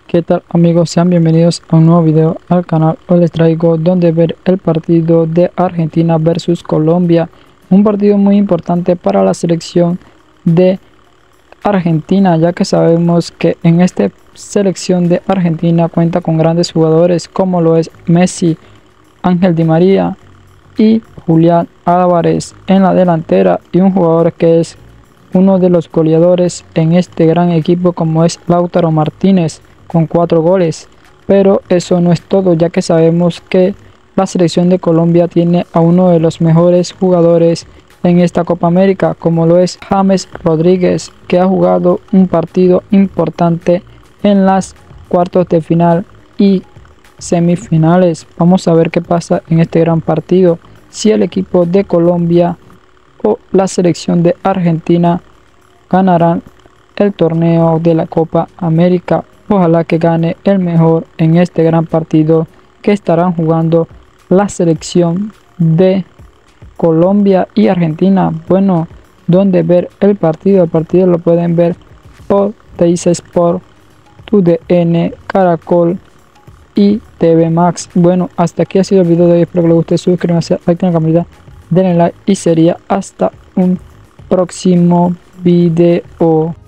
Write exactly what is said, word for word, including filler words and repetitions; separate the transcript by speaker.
Speaker 1: ¿Qué tal amigos? Sean bienvenidos a un nuevo video al canal. Hoy les traigo donde ver el partido de Argentina versus Colombia. Un partido muy importante para la selección de Argentina, ya que sabemos que en esta selección de Argentina cuenta con grandes jugadores como lo es Messi, Ángel Di María y Julián Álvarez en la delantera, y un jugador que es uno de los goleadores en este gran equipo como es Lautaro Martínez, con cuatro goles. Pero eso no es todo, ya que sabemos que la selección de Colombia tiene a uno de los mejores jugadores en esta Copa América, como lo es James Rodríguez, que ha jugado un partido importante en las cuartos de final y semifinales. Vamos a ver qué pasa en este gran partido, si el equipo de Colombia o la selección de Argentina ganarán el torneo de la Copa América. Ojalá que gane el mejor en este gran partido que estarán jugando la selección de Colombia y Argentina. Bueno, donde ver el partido, el partido lo pueden ver por Teis Sport, Tu D N, Caracol y T V Max. Bueno, hasta aquí ha sido el video de hoy, espero que les guste, suscríbanse, activen la campanita, denle like y sería hasta un próximo video.